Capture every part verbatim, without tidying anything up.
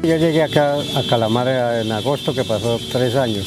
Yo llegué acá a Calamar en agosto, que pasó tres años,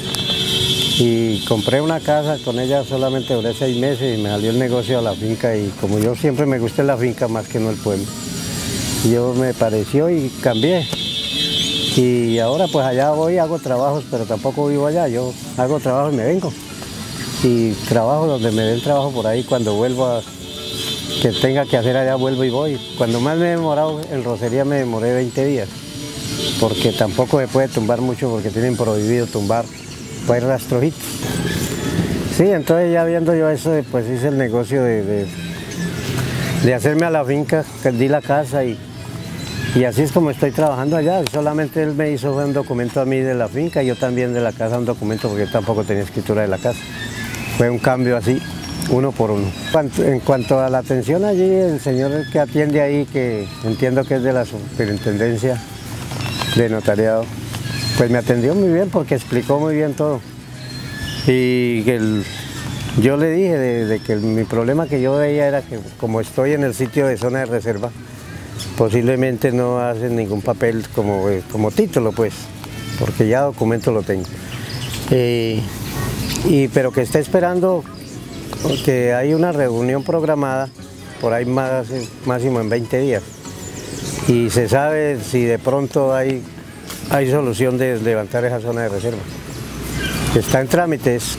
y compré una casa, con ella solamente duré seis meses y me salió el negocio a la finca, y como yo siempre me gusta la finca más que no el pueblo, yo me pareció y cambié. Y ahora pues allá voy, hago trabajos, pero tampoco vivo allá, yo hago trabajo y me vengo. Y trabajo donde me den trabajo por ahí, cuando vuelvo a que tenga que hacer allá vuelvo y voy. Cuando más me he demorado en Rocería me demoré veinte días, porque tampoco se puede tumbar mucho porque tienen prohibido tumbar, pues hay rastrojitos. Sí, entonces ya viendo yo eso, pues hice el negocio de, de, de hacerme a la finca, di la casa y, y así es como estoy trabajando allá. Solamente él me hizo un documento a mí de la finca y yo también de la casa un documento porque yo tampoco tenía escritura de la casa. Fue un cambio así, uno por uno. En cuanto a la atención allí, el señor que atiende ahí, que entiendo que es de la superintendencia de notariado, pues me atendió muy bien porque explicó muy bien todo. Y que el, yo le dije de, de que el, mi problema que yo veía era que como estoy en el sitio de zona de reserva, posiblemente no hacen ningún papel como, como título, pues, porque ya documento lo tengo. Eh, y, pero que está esperando que hay una reunión programada por ahí más, máximo en veinte días. Y se sabe si de pronto hay, hay solución de levantar esa zona de reserva. Está en trámites.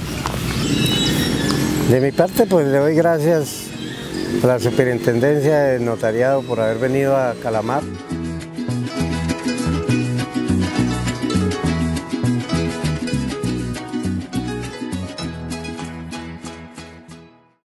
De mi parte, pues le doy gracias a la Superintendencia de Notariado por haber venido a Calamar.